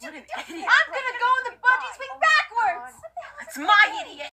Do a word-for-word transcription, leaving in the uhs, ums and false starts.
What an I'm idiot. gonna go in the bungee swing backwards! It's my idiot.